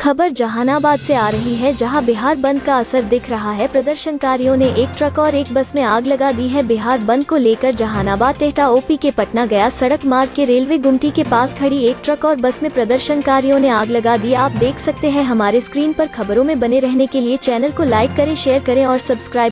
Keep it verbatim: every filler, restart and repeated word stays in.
खबर जहानाबाद से आ रही है, जहां बिहार बंद का असर दिख रहा है। प्रदर्शनकारियों ने एक ट्रक और एक बस में आग लगा दी है। बिहार बंद को लेकर जहानाबाद टेहटा ओपी के पटना गया सड़क मार्ग के रेलवे गुमटी के पास खड़ी एक ट्रक और बस में प्रदर्शनकारियों ने आग लगा दी। आप देख सकते हैं। हमारे स्क्रीन पर खबरों में बने रहने के लिए चैनल को लाइक करें, शेयर करें और सब्सक्राइब